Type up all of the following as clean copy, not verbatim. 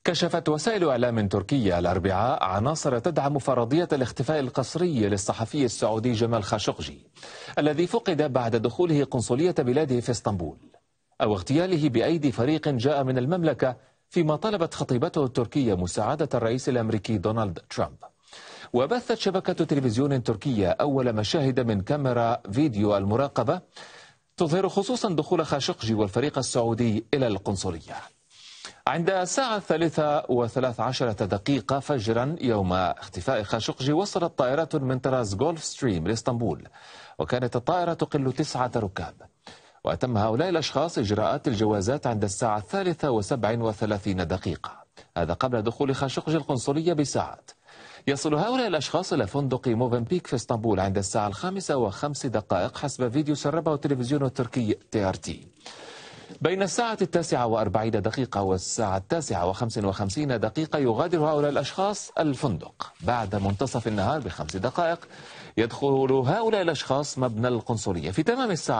كشفت وسائل إعلام تركية الأربعاء عناصر تدعم فرضية الاختفاء القسري للصحفي السعودي جمال خاشقجي الذي فقد بعد دخوله قنصلية بلاده في اسطنبول أو اغتياله بأيدي فريق جاء من المملكة، فيما طلبت خطيبته التركية مساعدة الرئيس الأمريكي دونالد ترامب. وبثت شبكة تلفزيون تركية أول مشاهد من كاميرا فيديو المراقبة تظهر خصوصا دخول خاشقجي والفريق السعودي إلى القنصلية. عند الساعة 3:13 فجرا يوم اختفاء خاشقجي وصلت طائرة من طراز جولف ستريم لإسطنبول، وكانت الطائرة تقل 9 ركاب. وتم هؤلاء الأشخاص إجراءات الجوازات عند الساعة 3:37، هذا قبل دخول خاشقجي القنصلية بساعات. يصل هؤلاء الأشخاص إلى فندق موفنبيك في اسطنبول عند الساعة 5:05 حسب فيديو سربه التلفزيون التركي TRT. بين الساعة 9:40 والساعة 9:55 يغادر هؤلاء الأشخاص الفندق. بعد منتصف النهار ب5 دقائق يدخل هؤلاء الأشخاص مبنى القنصلية. في تمام الساعة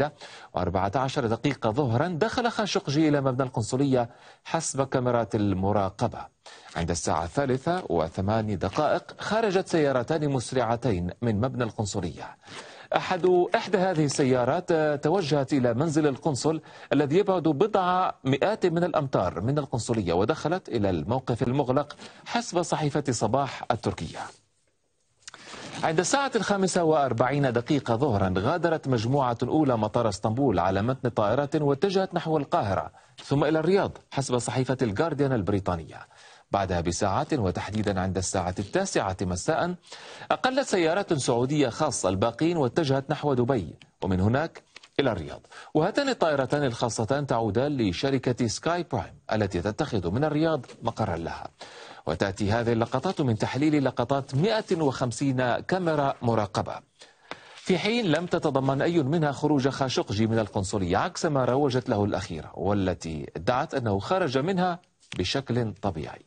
1:14 ظهرا دخل خاشقجي إلى مبنى القنصلية حسب كاميرات المراقبة. عند الساعة 3:08 خرجت سيارتان مسرعتين من مبنى القنصلية. إحدى هذه السيارات توجهت إلى منزل القنصل الذي يبعد بضع مئات من الأمتار من القنصلية، ودخلت إلى الموقف المغلق حسب صحيفة صباح التركية. عند الساعة 5:40 ظهرا غادرت مجموعة أولى مطار اسطنبول على متن طائرة واتجهت نحو القاهرة ثم إلى الرياض حسب صحيفة الجارديان البريطانية. بعدها بساعات وتحديدا عند الساعة 9 مساء أقلت سيارات سعودية خاصة الباقين واتجهت نحو دبي ومن هناك إلى الرياض. وهاتان الطائرتان الخاصتان تعودان لشركة سكاي برايم التي تتخذ من الرياض مقرا لها. وتأتي هذه اللقطات من تحليل لقطات 150 كاميرا مراقبة، في حين لم تتضمن أي منها خروج خاشقجي من القنصلية عكس ما روجت له الأخيرة والتي ادعت أنه خرج منها بشكل طبيعي.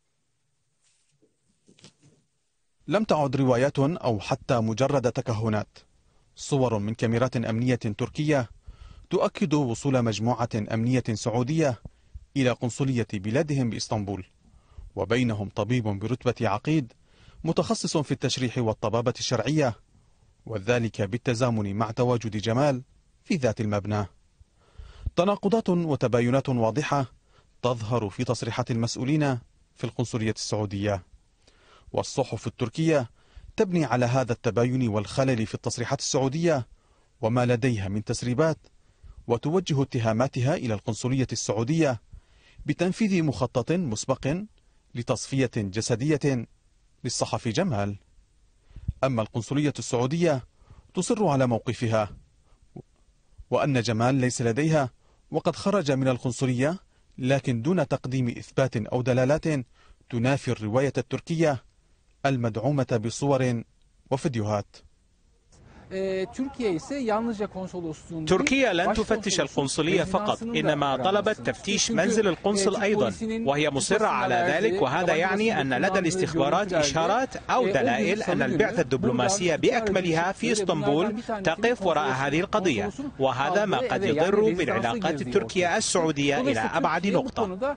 لم تعد روايات أو حتى مجرد تكهنات. صور من كاميرات أمنية تركية تؤكد وصول مجموعة أمنية سعودية إلى قنصلية بلادهم بإسطنبول، وبينهم طبيب برتبة عقيد متخصص في التشريح والطبابة الشرعية، وذلك بالتزامن مع تواجد جمال في ذات المبنى. تناقضات وتباينات واضحة تظهر في تصريحات المسؤولين في القنصلية السعودية، والصحف التركية تبني على هذا التباين والخلل في التصريحات السعودية وما لديها من تسريبات، وتوجه اتهاماتها إلى القنصلية السعودية بتنفيذ مخطط مسبق لتصفية جسدية للصحفي جمال. أما القنصلية السعودية تصر على موقفها وأن جمال ليس لديها وقد خرج من القنصلية، لكن دون تقديم إثبات أو دلالات تنافي الرواية التركية المدعومة بصور وفيديوهات. تركيا لن تفتش القنصلية فقط، إنما طلبت تفتيش منزل القنصل أيضا، وهي مصرة على ذلك. وهذا يعني أن لدى الاستخبارات إشارات أو دلائل أن البعثة الدبلوماسية بأكملها في اسطنبول تقف وراء هذه القضية، وهذا ما قد يضر بالعلاقات التركية السعودية إلى أبعد نقطة.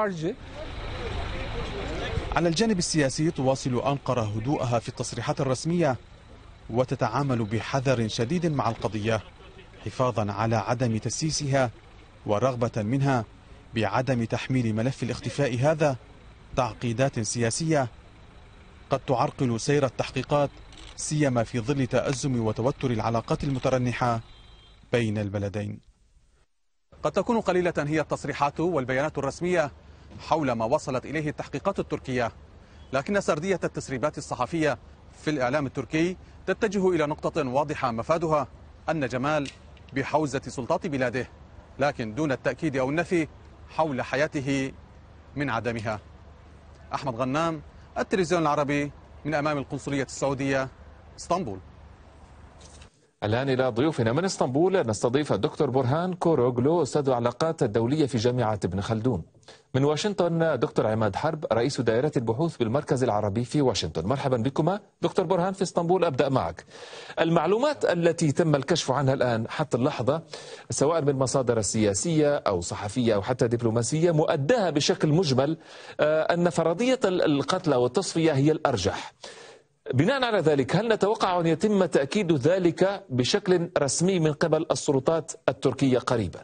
على الجانب السياسي تواصل أنقرة هدوءها في التصريحات الرسمية وتتعامل بحذر شديد مع القضية حفاظا على عدم تسييسها ورغبة منها بعدم تحميل ملف الاختفاء هذا تعقيدات سياسية قد تعرقل سير التحقيقات، سيما في ظل تأزم وتوتر العلاقات المترنحة بين البلدين. قد تكون قليلة هي التصريحات والبيانات الرسمية حول ما وصلت إليه التحقيقات التركية، لكن سردية التسريبات الصحفية في الإعلام التركي تتجه إلى نقطة واضحة مفادها أن جمال بحوزة سلطات بلاده، لكن دون التأكيد أو النفي حول حياته من عدمها. أحمد غنام، التلفزيون العربي، من أمام القنصلية السعودية، اسطنبول. الآن إلى ضيوفنا من اسطنبول. نستضيف الدكتور برهان كوروغلو، أستاذ العلاقات الدولية في جامعة ابن خلدون. من واشنطن دكتور عماد حرب، رئيس دائرة البحوث بالمركز العربي في واشنطن. مرحبا بكما. دكتور برهان في اسطنبول، أبدأ معك. المعلومات التي تم الكشف عنها الآن حتى اللحظة، سواء من مصادر سياسية أو صحفية أو حتى دبلوماسية، مؤداها بشكل مجمل أن فرضية القتل والتصفية هي الأرجح. بناء على ذلك، هل نتوقع أن يتم تأكيد ذلك بشكل رسمي من قبل السلطات التركية قريبا؟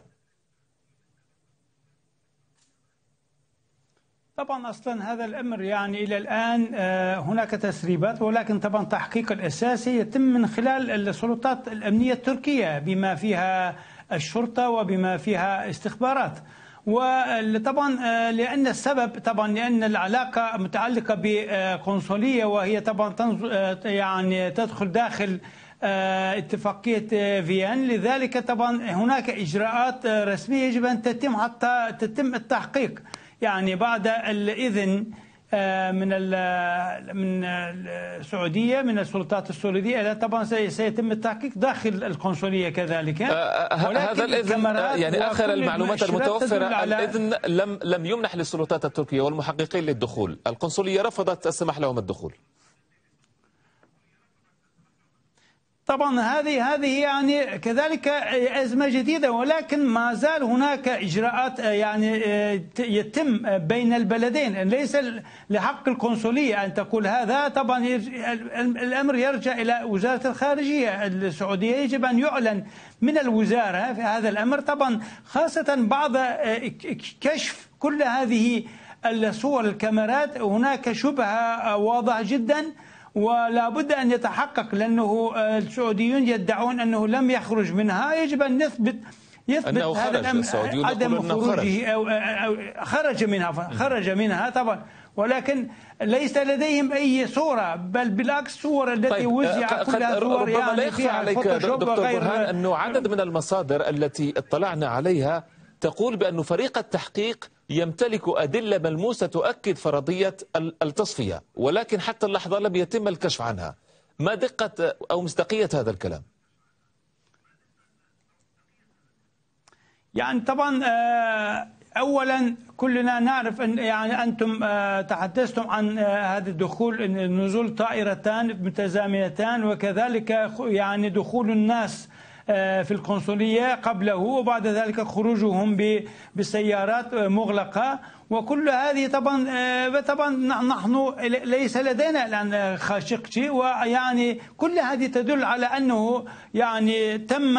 طبعا أصلا هذا الأمر يعني إلى الآن هناك تسريبات، ولكن طبعا التحقيق الأساسي يتم من خلال السلطات الأمنية التركية بما فيها الشرطة وبما فيها استخبارات. وطبعا لأن السبب طبعا لأن العلاقة متعلقة بقنصلية، وهي طبعا يعني تدخل داخل اتفاقية فيينا، لذلك طبعا هناك إجراءات رسمية يجب أن تتم حتى تتم التحقيق. يعني بعد الإذن من السعودية، من السلطات السعودية، طبعا سيتم التحقيق داخل القنصلية كذلك. هذا الإذن يعني آخر المعلومات المتوفرة، الإذن لم يمنح للسلطات التركية والمحققين للدخول، القنصلية رفضت السماح لهم الدخول. طبعا هذه يعني كذلك أزمة جديدة، ولكن ما زال هناك إجراءات يعني يتم بين البلدين، ليس لحق القنصلية أن تقول هذا. طبعا الأمر يرجع إلى وزارة الخارجية السعودية، يجب أن يعلن من الوزارة في هذا الأمر، طبعا خاصة بعد كشف كل هذه الصور الكاميرات. هناك شبهة واضحة جدا ولا بد أن يتحقق، لأنه السعوديون يدعون أنه لم يخرج منها. يجب أن يثبت هذا الأمر عدم خروجه أو خرج منها طبعا، ولكن ليس لديهم أي صورة، بل بالعكس صور التي وزع كلها صور يعني لا يخفى عليك دكتور برهان أنه عدد من المصادر التي اطلعنا عليها تقول بأن فريق التحقيق يمتلك أدلة ملموسة تؤكد فرضية التصفية، ولكن حتى اللحظة لم يتم الكشف عنها. ما دقة أو مصداقية هذا الكلام؟ يعني طبعا أولا كلنا نعرف أن يعني أنتم تحدثتم عن هذا الدخول، نزول طائرتان متزامنتان، وكذلك يعني دخول الناس في القنصلية قبله، وبعد ذلك خروجهم بسيارات مغلقة. وكل هذه طبعا نحن ليس لدينا الآن خاشقجي، ويعني كل هذه تدل على أنه يعني تم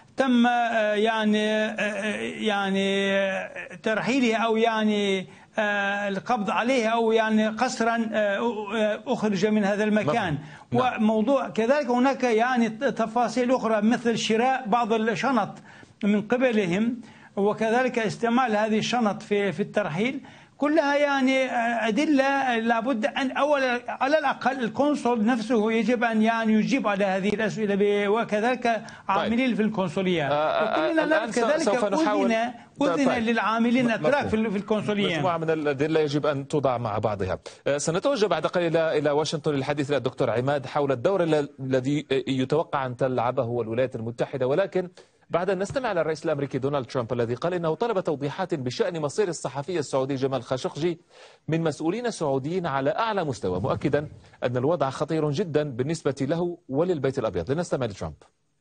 يعني ترحيله أو يعني القبض عليه، أو يعني قسرا أخرج من هذا المكان. وموضوع كذلك هناك يعني تفاصيل أخرى مثل شراء بعض الشنط من قبلهم، وكذلك استعمال هذه الشنط في الترحيل. كلها يعني أدلة لابد أن أولا على الأقل القنصل نفسه يجب أن يعني يجيب على هذه الأسئلة، وكذلك عاملين في القنصلية. وكلنا نعرف كذلك أذن للعاملين الأتراك في القنصلية. مجموعة من الأدلة يجب أن توضع مع بعضها. سنتوجه بعد قليل إلى واشنطن للحديث إلى الدكتور عماد حول الدور الذي يتوقع أن تلعبه الولايات المتحدة، ولكن بعد أن نستمع إلى الرئيس الأمريكي دونالد ترامب الذي قال إنه طلب توضيحات بشأن مصير الصحفي السعودي جمال خاشقجي من مسؤولين سعوديين على أعلى مستوى، مؤكدا أن الوضع خطير جدا بالنسبة له وللبيت الأبيض. لنستمع لترامب.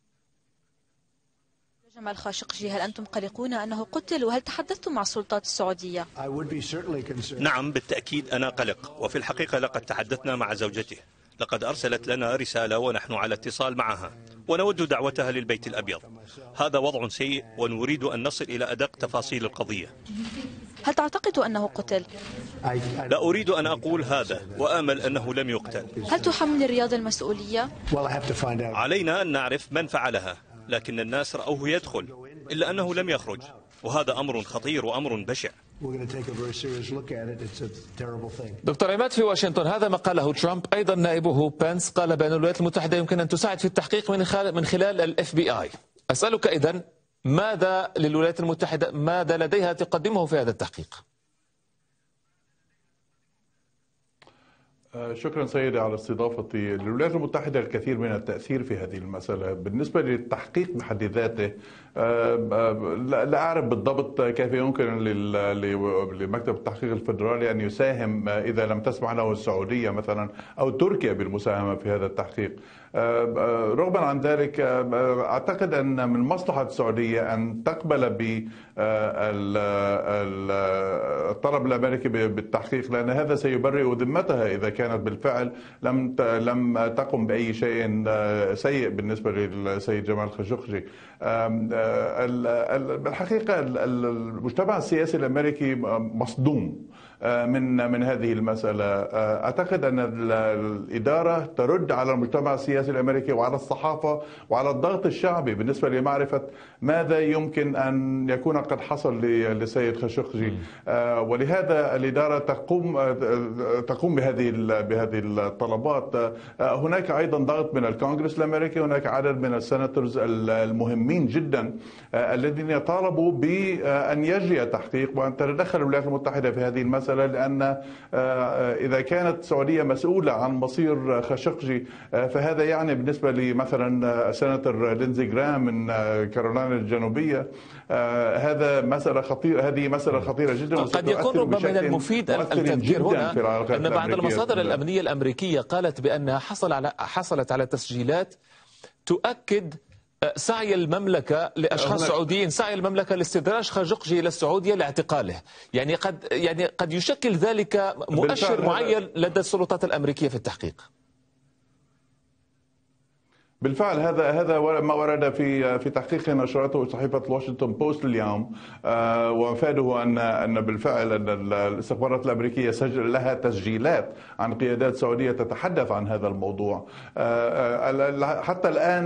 جمال خاشقجي، هل أنتم قلقون أنه قتل، وهل تحدثتم مع السلطات السعودية؟ نعم بالتأكيد أنا قلق، وفي الحقيقة لقد تحدثنا مع زوجته، لقد أرسلت لنا رسالة ونحن على اتصال معها، ونود دعوتها للبيت الأبيض. هذا وضع سيء ونريد أن نصل إلى أدق تفاصيل القضية. هل تعتقد أنه قتل؟ لا أريد أن أقول هذا، وآمل أنه لم يقتل. هل تحمل الرياض المسؤولية؟ علينا أن نعرف من فعلها، لكن الناس رأوه يدخل إلا أنه لم يخرج، وهذا أمر خطير وأمر بشع. دكتور عماد في واشنطن، هذا ما قاله ترامب. أيضا نائبه بنس قال بأن الولايات المتحدة يمكن أن تساعد في التحقيق من خلال FBI. أسألك إذن، ماذا للولايات المتحدة، ماذا لديها تقدمه في هذا التحقيق؟ شكرا سيدي على استضافتي. الولايات المتحدة الكثير من التأثير في هذه المسألة. بالنسبة للتحقيق بحد ذاته لا أعرف بالضبط كيف يمكن لمكتب التحقيق الفيدرالي أن يساهم إذا لم تسمح له السعودية مثلا أو تركيا بالمساهمة في هذا التحقيق. رغما عن ذلك أعتقد أن من مصلحة السعودية أن تقبل بالطلب الأمريكي بالتحقيق، لأن هذا سيبرئ ذمتها إذا كانت بالفعل لم تقم بأي شيء سيء بالنسبة للسيد جمال خاشقجي. بالحقيقة المجتمع السياسي الأمريكي مصدوم من هذه المسألة. أعتقد أن الإدارة ترد على المجتمع السياسي الأمريكي وعلى الصحافة وعلى الضغط الشعبي بالنسبة لمعرفة ماذا يمكن أن يكون قد حصل للسيد خاشقجي، ولهذا الإدارة تقوم بهذه الطلبات. هناك أيضا ضغط من الكونغرس الأمريكي، هناك عدد من السيناتورز المهمين جدا الذين يطالبوا بأن يجري تحقيق وأن تتدخل الولايات المتحدة في هذه المسألة، لأن إذا كانت السعودية مسؤولة عن مصير خاشقجي فهذا يعني بالنسبة لمثلا السيناتور لينزي جرام من كارولاينا الجنوبية هذه مسألة خطيرة جدا. قد يكون ربما من المفيد التذكير هنا أن بعض المصادر الأمنية الأمريكية قالت بأنها حصلت على تسجيلات تؤكد سعي المملكة لأشخاص سعوديين، سعي المملكة لاستدراج خاشقجي إلى السعودية لاعتقاله. يعني قد يشكل ذلك مؤشر معين لدى السلطات الأمريكية في التحقيق. بالفعل هذا ما ورد في تحقيق نشرته صحيفة واشنطن بوست اليوم، ومفاده أن بالفعل أن الاستخبارات الأمريكية سجل لها تسجيلات عن قيادات سعودية تتحدث عن هذا الموضوع. حتى الآن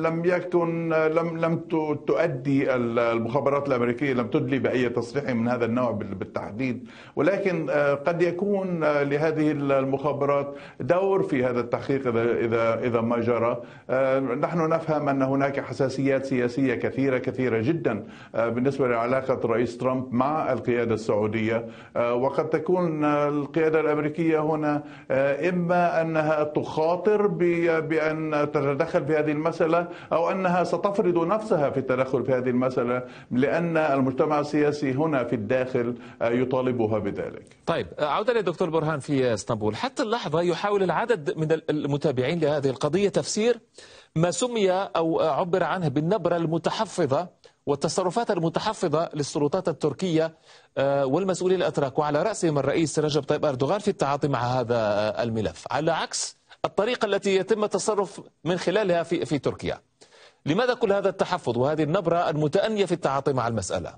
لم تؤدي المخابرات الأمريكية لم تدلي بأي تصريح من هذا النوع بالتحديد، ولكن قد يكون لهذه المخابرات دور في هذا التحقيق إذا ما جرى. نحن نفهم أن هناك حساسيات سياسية كثيرة جدا بالنسبة لعلاقة الرئيس ترامب مع القيادة السعودية، وقد تكون القيادة الأمريكية هنا إما أنها تخاطر بأن تتدخل في هذه المسألة أو أنها ستفرض نفسها في التدخل في هذه المسألة، لأن المجتمع السياسي هنا في الداخل يطالبها بذلك. طيب، عودة للدكتور برهان في اسطنبول. حتى اللحظة يحاول العدد من المتابعين لهذه القضية تفسير ما سمي أو عبر عنه بالنبرة المتحفظة والتصرفات المتحفظة للسلطات التركية والمسؤولين الأتراك، وعلى رأسهم الرئيس رجب طيب أردوغان في التعاطي مع هذا الملف، على عكس الطريقة التي يتم التصرف من خلالها في تركيا. لماذا كل هذا التحفظ وهذه النبرة المتأنية في التعاطي مع المسألة؟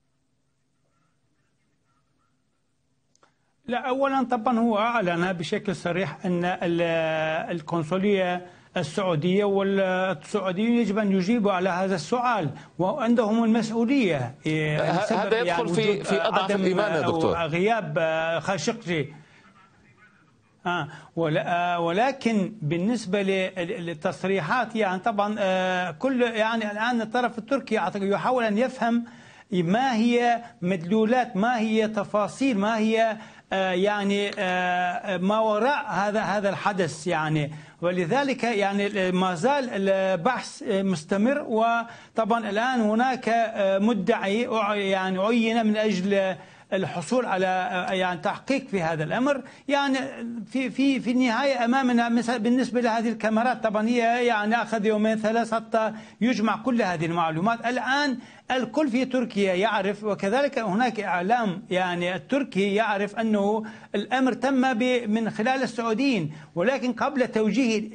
لا، أولا طبعا هو أعلن بشكل صريح أن القنصلية السعودية والسعوديين يجب أن يجيبوا على هذا السؤال وعندهم المسؤولية. هذا يدخل في أضعف الإيمان يا دكتور، غياب خاشقجي. ولكن بالنسبة للتصريحات يعني طبعا الآن الطرف التركي يحاول أن يفهم ما هي مدلولات، ما هي تفاصيل، ما هي ما وراء هذا الحدث ولذلك ما زال البحث مستمر. وطبعا الآن هناك مدعي عين من أجل الحصول على تحقيق في هذا الأمر. في النهاية أمامنا بالنسبة لهذه الكاميرات طبعا هي أخذ يومين 3 حتى يجمع كل هذه المعلومات. الآن الكل في تركيا يعرف، وكذلك هناك إعلام التركي يعرف أنه الأمر تم من خلال السعوديين، ولكن قبل توجيه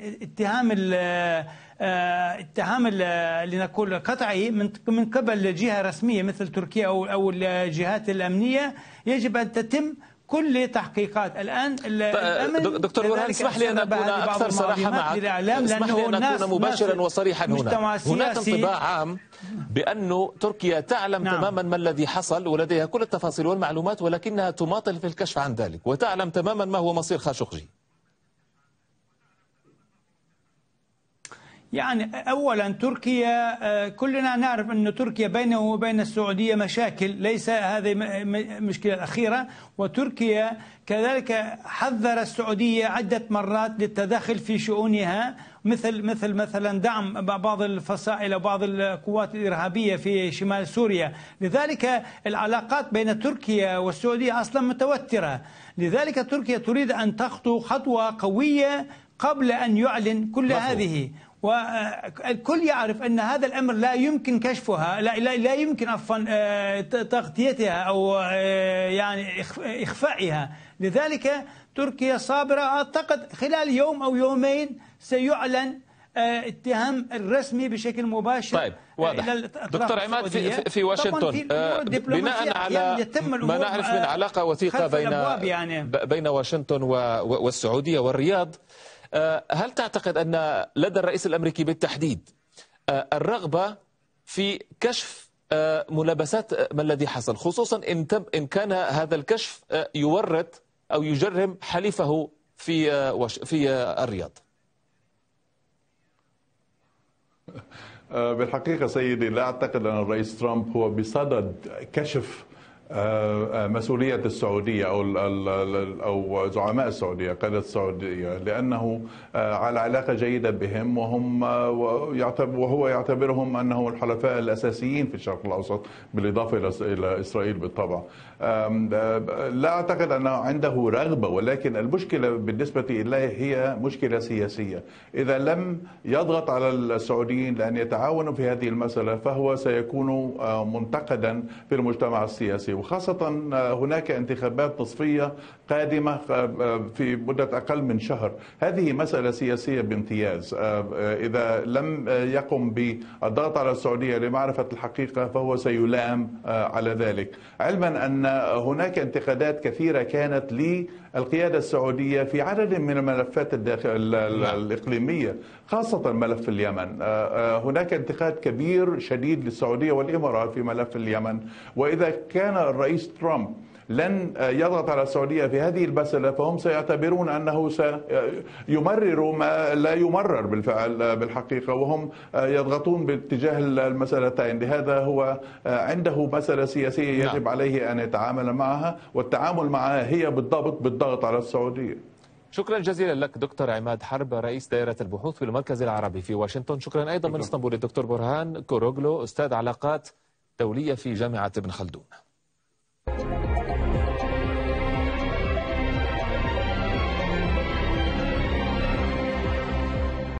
اتهام لنقول قطعي من قبل جهة رسمية مثل تركيا أو الجهات الأمنية يجب أن تتم كل تحقيقات. الآن دكتور برهان، اسمح لي أن أكون أكثر صراحة معك، اسمح لي أن أكون مباشرا وصريحا هنا. هناك انطباع عام بأن تركيا تعلم تماما ما الذي حصل ولديها كل التفاصيل والمعلومات، ولكنها تماطل في الكشف عن ذلك، وتعلم تماما ما هو مصير خاشقجي. يعني أولا تركيا، كلنا نعرف أن تركيا بينه وبين السعودية مشاكل، ليس هذه المشكلة الأخيرة. وتركيا كذلك حذر السعودية عدة مرات للتدخل في شؤونها، مثلا دعم بعض الفصائل وبعض القوات الإرهابية في شمال سوريا. لذلك العلاقات بين تركيا والسعودية أصلا متوترة. لذلك تركيا تريد أن تخطو خطوة قوية قبل أن يعلن كل هذه. والكل يعرف أن هذا الأمر لا يمكن كشفها، لا يمكن تغطيتها أو يعني إخفائها. لذلك تركيا صابرة. أعتقد خلال يوم أو يومين سيعلن اتهام الرسمي بشكل مباشر. طيب واضح. دكتور عماد، في واشنطن بناء على ما نعرف من علاقة وثيقة بين واشنطن والسعودية والرياض، هل تعتقد أن لدى الرئيس الأمريكي بالتحديد الرغبة في كشف ملابسات ما الذي حصل، خصوصا إن كان هذا الكشف يورط أو يجرم حليفه في الرياض؟ بالحقيقة سيدي، لا أعتقد أن الرئيس ترامب هو بصدد كشف مسؤولية السعودية أو زعماء السعودية، قادة السعودية، لأنه على علاقة جيدة بهم، وهو يعتبرهم أنهم الحلفاء الأساسيين في الشرق الأوسط، بالإضافة إلى إسرائيل بالطبع. لا أعتقد أنه عنده رغبة، ولكن المشكلة بالنسبة إليه هي مشكلة سياسية. إذا لم يضغط على السعوديين لأن يتعاونوا في هذه المسألة فهو سيكون منتقدا في المجتمع السياسي، وخاصة هناك انتخابات نصفية قادمة في مدة أقل من شهر. هذه مسألة سياسية بامتياز. إذا لم يقم بالضغط على السعودية لمعرفة الحقيقة فهو سيلام على ذلك، علما أن هناك انتقادات كثيرة كانت للقيادة السعودية في عدد من الملفات الإقليمية، خاصة ملف اليمن. هناك انتقاد كبير شديد للسعودية والإمارات في ملف اليمن، وإذا كان الرئيس ترامب لن يضغط على السعودية في هذه المسألة فهم سيعتبرون أنه سيمرر ما لا يمرر بالفعل بالحقيقة، وهم يضغطون باتجاه المسألتين. لهذا هو عنده مسألة سياسية يجب عليه أن يتعامل معها، والتعامل معها هي بالضغط على السعودية. شكرا جزيلا لك دكتور عماد حرب، رئيس دائرة البحوث في المركز العربي في واشنطن. شكرا أيضا من اسطنبول الدكتور برهان كوروغلو، أستاذ علاقات دولية في جامعة ابن خلدون.